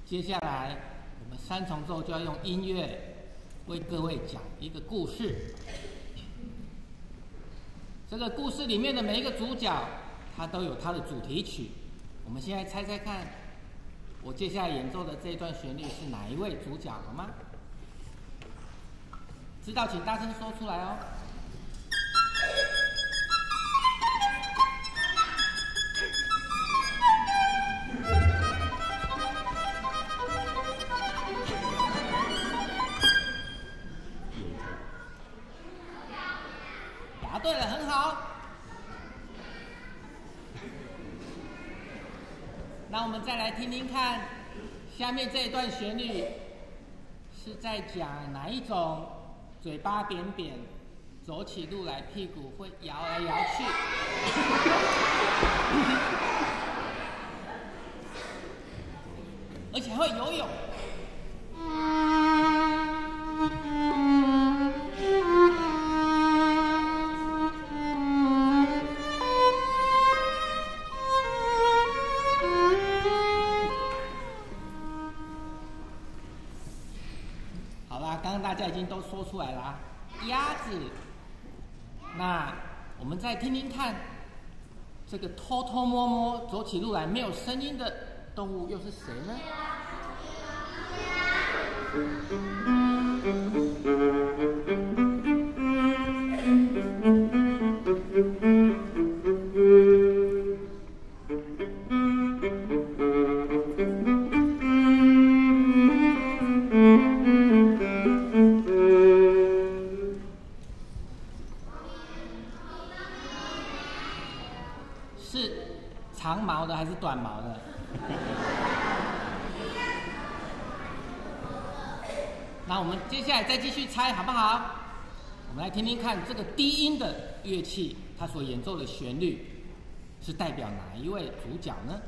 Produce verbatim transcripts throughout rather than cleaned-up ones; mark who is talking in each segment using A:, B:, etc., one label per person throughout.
A: 接下来我们三重奏就要用音乐为各位讲一个故事。这个故事里面的每一个主角，他都有他的主题曲。我们现在猜猜看，我接下来演奏的这一段旋律是哪一位主角，好吗？知道请大声说出来哦。答对了，很好。那我们再来听听看，下面这一段旋律是在讲哪一种嘴巴扁扁，走起路来屁股会摇来摇去，而且还会游泳。刚刚大家已经都说出来了啊，鸭子。那我们再听听看，这个偷偷摸摸走起路来没有声音的动物又是谁呢？是长毛的还是短毛的？那我们接下来再继续猜好不好？我们来听听看这个低音的乐器，它所演奏的旋律是代表哪一位主角呢？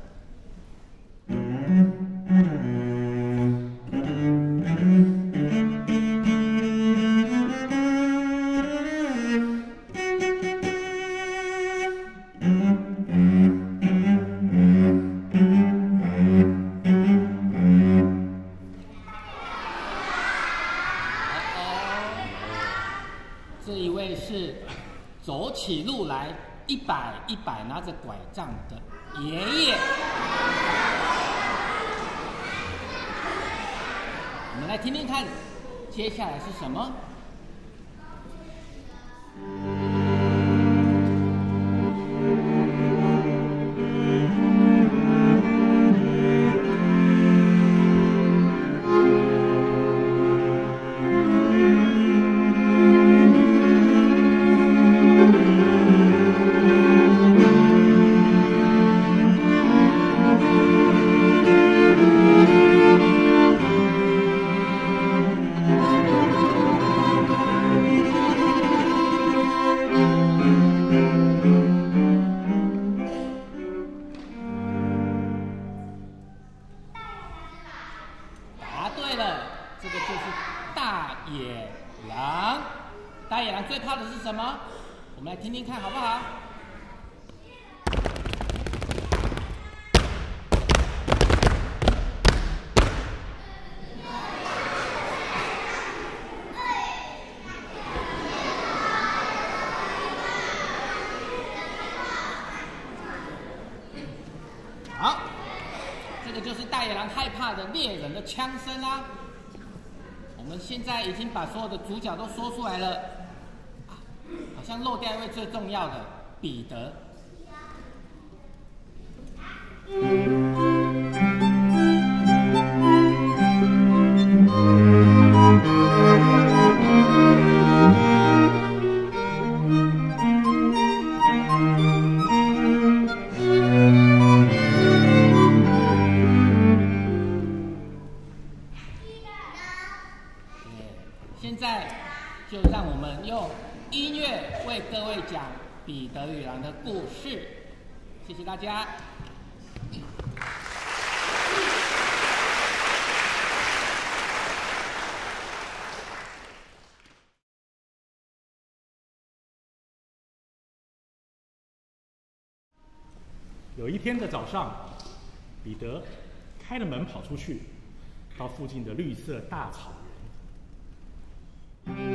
A: 这一位是走起路来一摆一摆拿着拐杖的爷爷。我们来听听看，接下来是什么？这个就是大野狼。大野狼最怕的是什么？我们来听听看好不好？好，这个就是大野狼害怕的猎人的枪声啦。我们现在已经把所有的主角都说出来了，啊、好像漏掉一位最重要的彼得。现在就让我们用音乐为各位讲彼得与狼的故事。谢谢大家。
B: 有一天的早上，彼得开了门跑出去， 到附近的绿色大草原。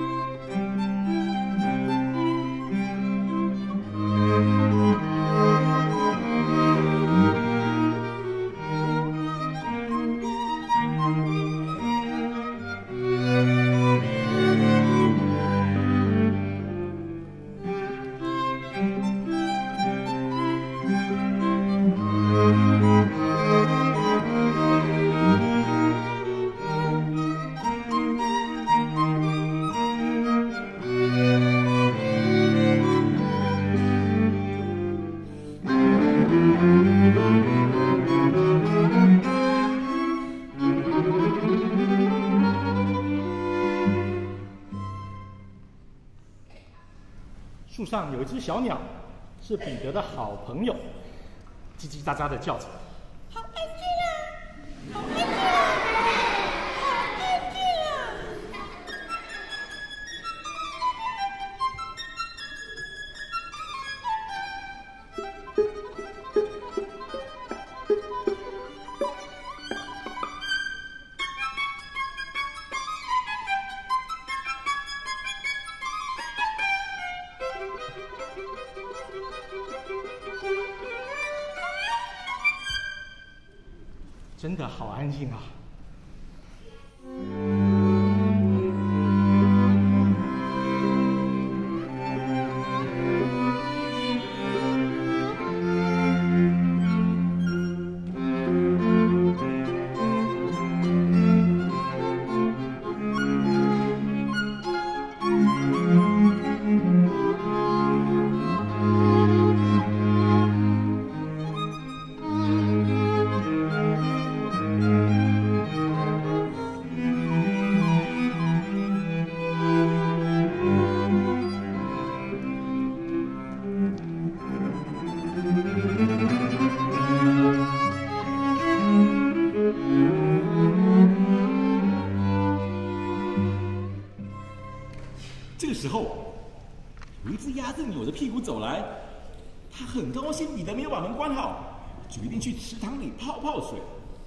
B: 树上有一只小鸟，是彼得的好朋友，叽叽喳喳的叫着。
C: 好安静啊！好安静啊！好安静啊！
B: 真的好安静啊！
D: 这个时候，有一只鸭子扭着屁股走来，它很高兴彼得没有把门关好，决定去池塘里泡泡水。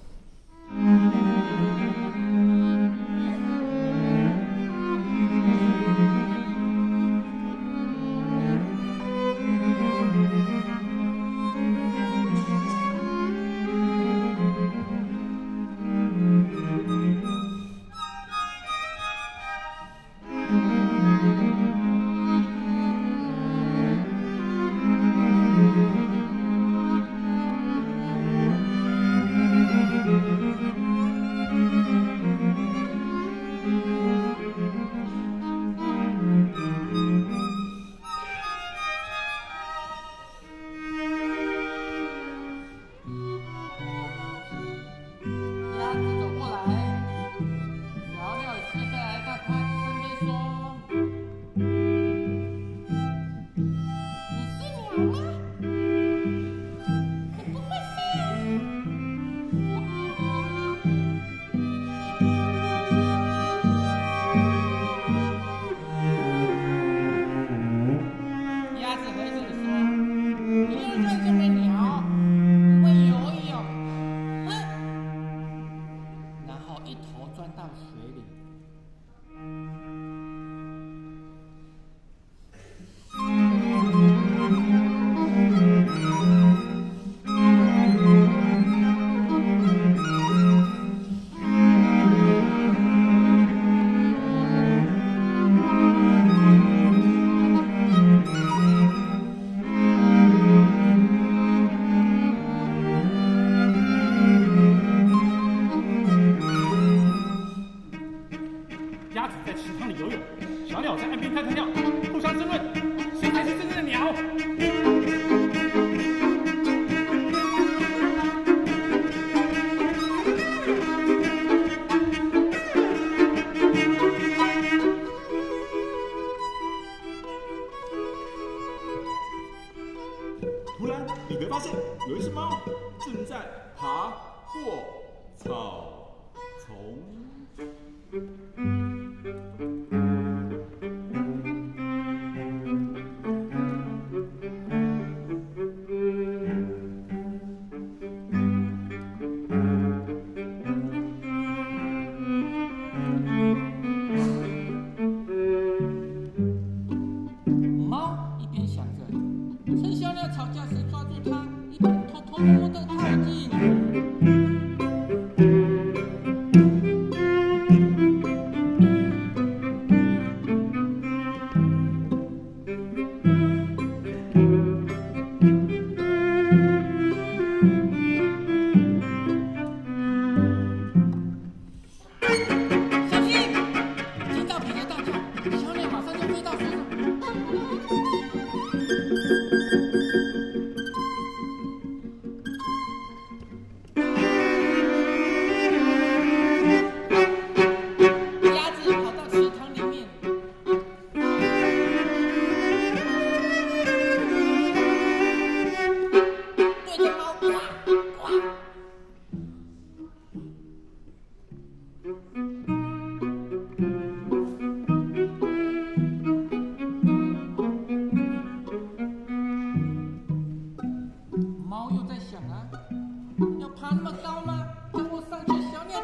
D: 突然，彼得发现有一只猫正在爬过草丛。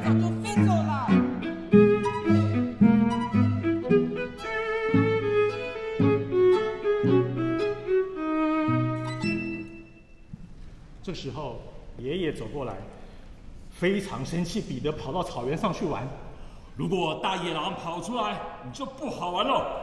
A: 早就飞走了。
B: 这时候，爷爷走过来，非常生气，彼得跑到草原上去玩。
D: 如果大野狼跑出来，你就不好玩了。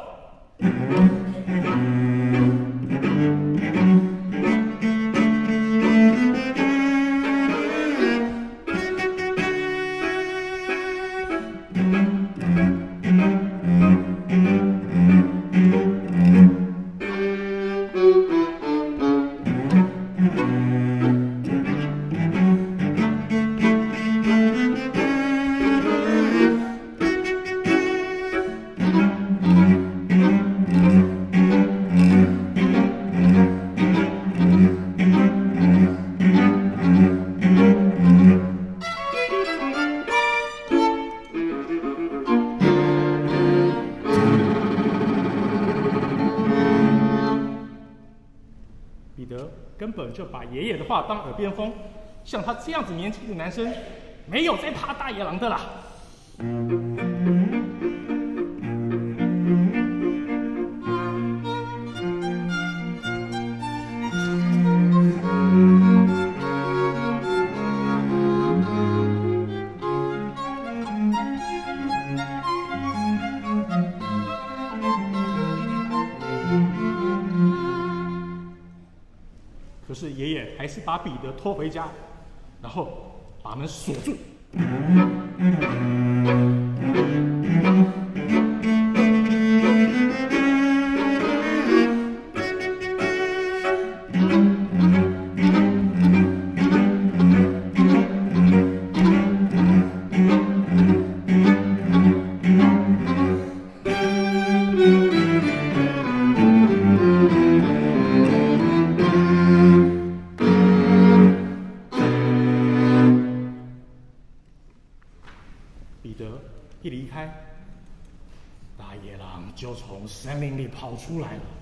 B: 彼得根本就把爷爷的话当耳边风，像他这样子年轻的男生，没有在怕大野狼的啦。可是爷爷还是把彼得拖回家，然后把门锁住。彼得一离开，大野狼就从森林里跑出来了。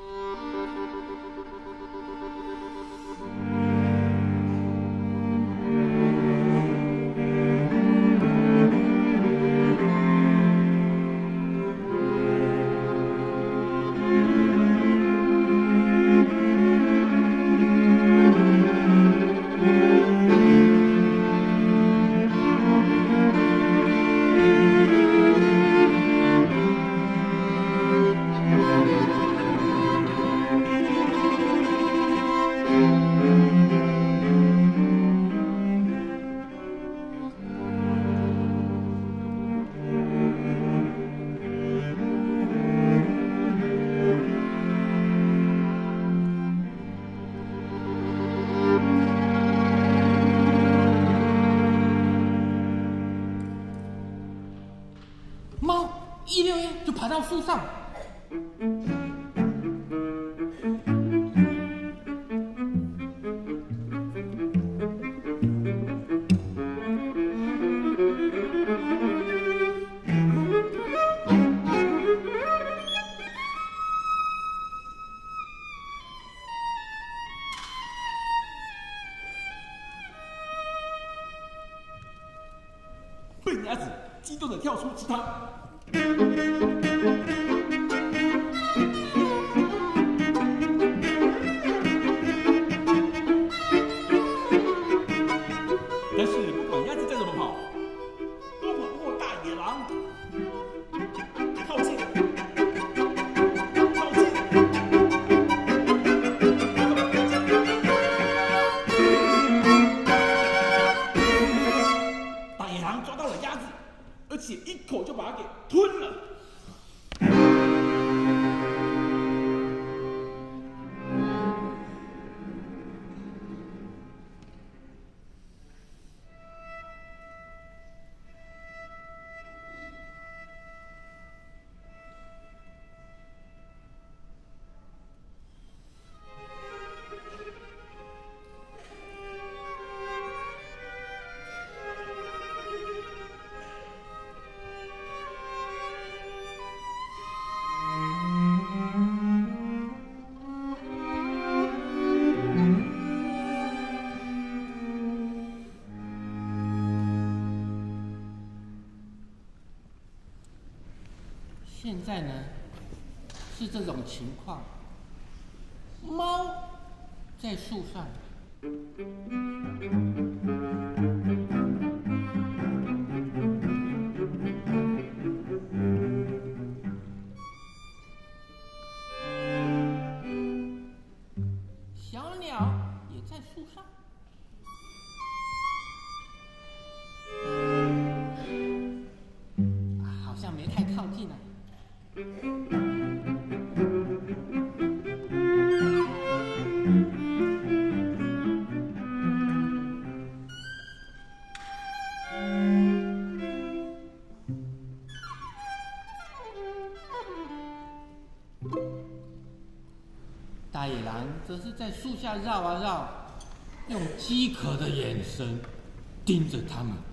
A: 猫一溜烟就爬到树上。
D: 笨鸭子激动地跳出池塘。但是不管鸭子再怎么跑，都跑不过大野狼。靠近，靠近！大野狼抓到了鸭子，而且一口就把它给吞了。
A: 现在呢是这种情况，猫在树上。小鸟也在树上。啊，好像没太靠近啊。大野狼则是在树下绕啊绕，用饥渴的眼神盯着他们。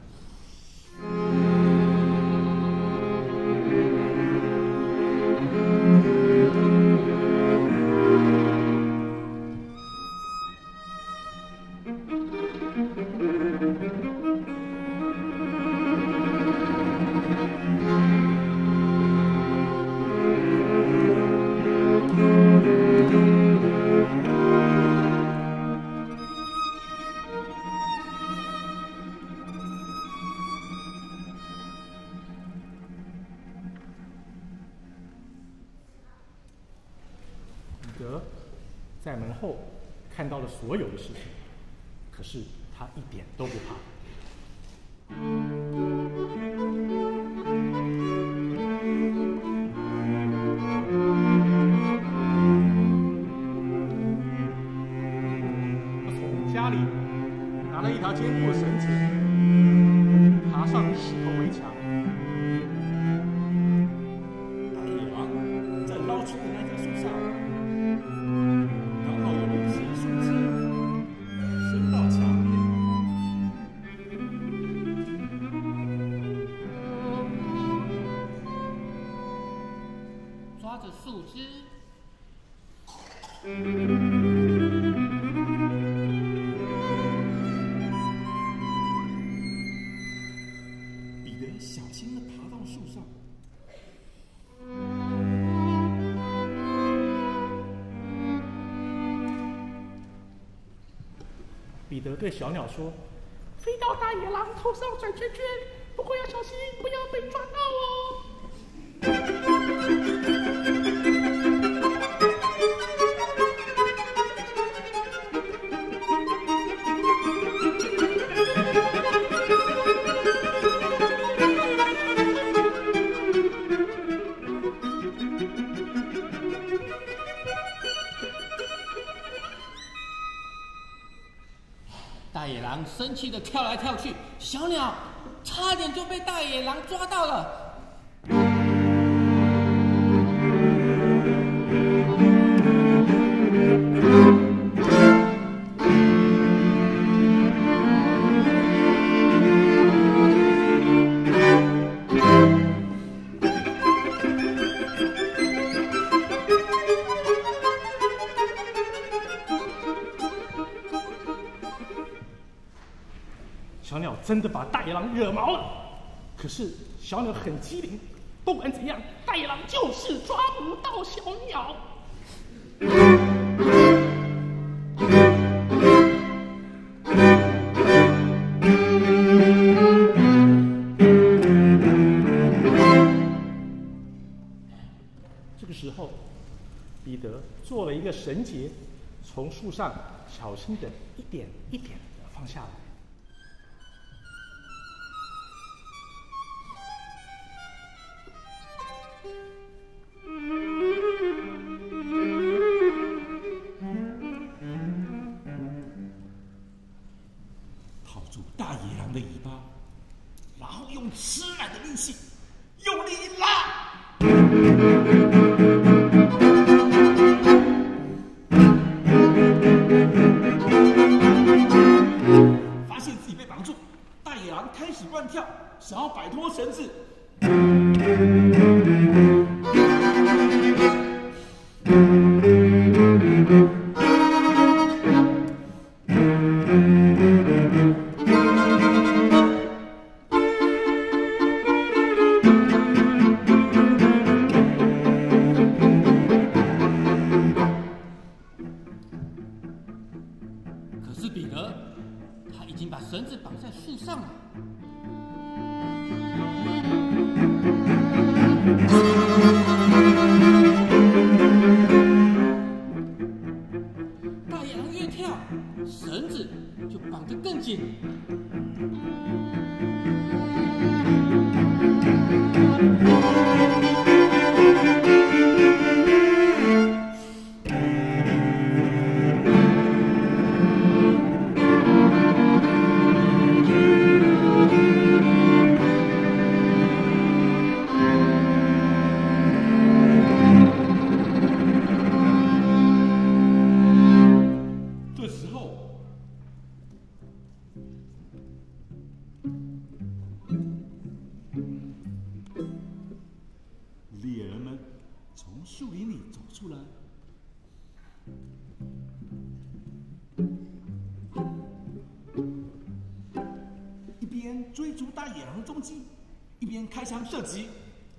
B: 彼得在门后看到了所有的事情，可是他一点都不怕。他从家里拿了一条坚固的绳子，爬上石头围墙。
D: 大野狼在捞出的那棵树上，刚好有一截树枝伸到墙边。
A: 抓着树枝，
D: 彼得小心地爬到树上，
B: 彼得对小鸟说
C: 飞到大野狼头上转圈圈，不过要小心，不要被抓到哦。
A: 大野狼生气的跳来跳去，小鸟差点就被大野狼抓到了。
B: 小鸟真的把大野狼惹毛了，可是小鸟很机灵，不管怎样，大野狼就是抓不到小鸟。这个时候，彼得做了一个绳结，从树上小心的一点一点的放下来。
D: 套住大野狼的尾巴，然后用吃奶的力气用力一拉，发现自己被绑住，大野狼开始乱跳，想要摆脱绳子。 出来。一边追逐大野狼踪迹，一边开枪射击。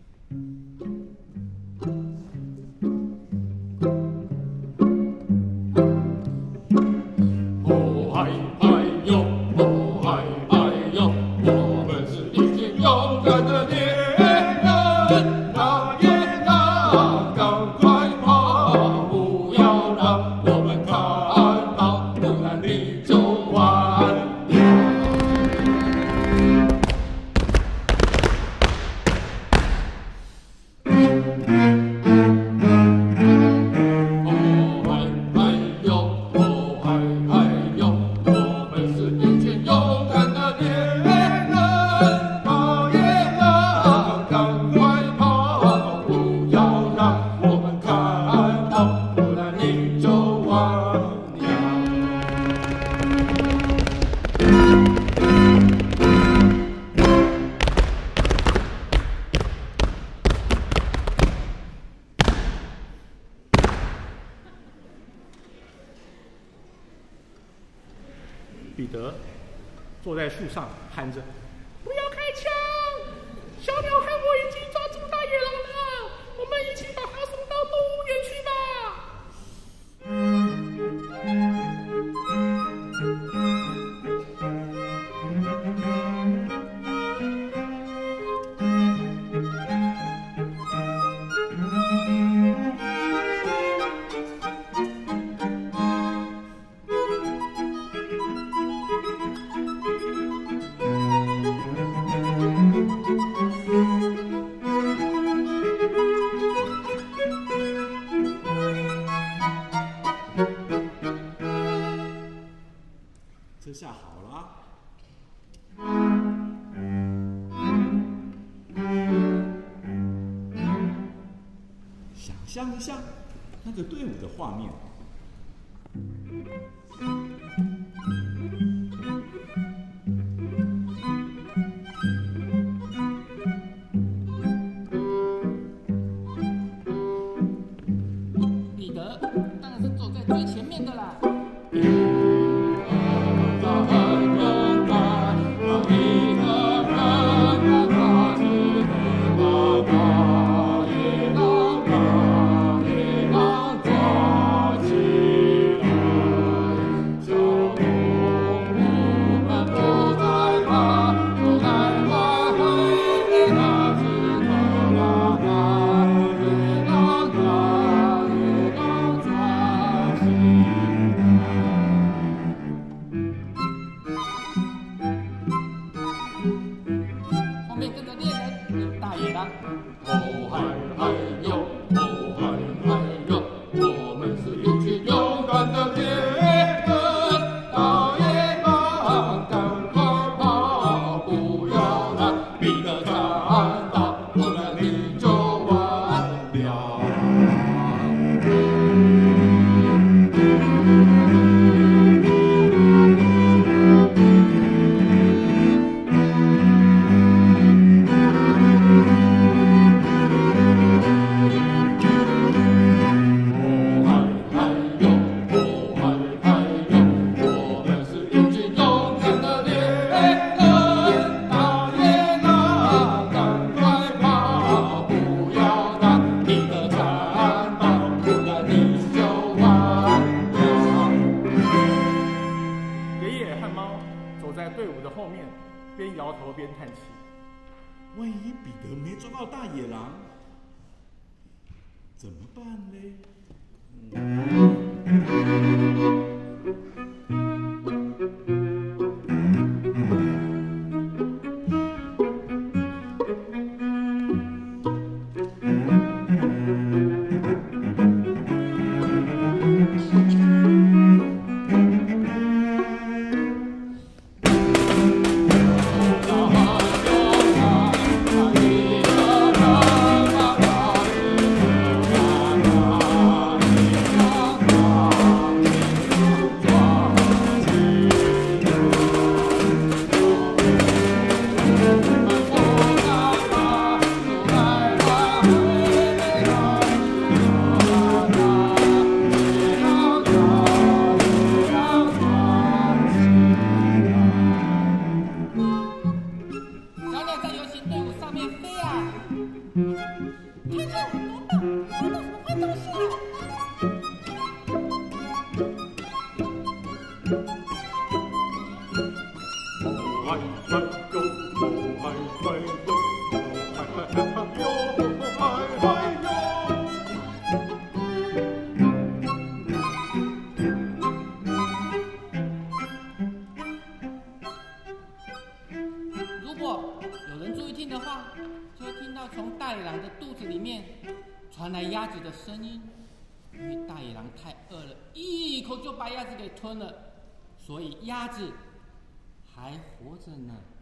E: 哦嗨嗨哟，哦嗨嗨哟，我们是一群勇敢的猎人，大野狼，赶快跑，不要让我们看到，不然你就完了。哦嗨嗨哟，哦嗨嗨哟，我们是一群勇敢的猎人，大野狼，赶快跑，不要让我们看到，不然你就完了。
B: 彼得坐在树上喊着
C: 不要开枪！小鸟和我已经抓住大野狼了，我们一起把它送到动物园去吧。
D: 这下好了。想象一下那个队伍的画面。
A: 彼得当然是走在最前面的啦。后面跟着猎人大野狼。
E: 哦嗨嗨哟，哦嗨嗨哟，我们是一群勇敢的猎人，大野狼，赶快跑，不要让彼得看到，不然你就完了。哦嗨嗨哟，哦嗨嗨哟，我们是一群勇敢的猎人，大野狼，赶快跑，不要让彼得看到，不然你就完了。
B: 爷爷和猫走在队伍的后面，边摇头边叹气。
D: 万一彼得没抓到大野狼，怎么办呢？
E: 哦嗨哟，嗨嗨嗨嗨哟，嗨嗨哟。
A: 如果有人注意听的话，就会听到从大野狼的肚子里面传来鸭子的声音。因为大野狼太饿了，一口就把鸭子给吞了，所以鸭子还活着呢。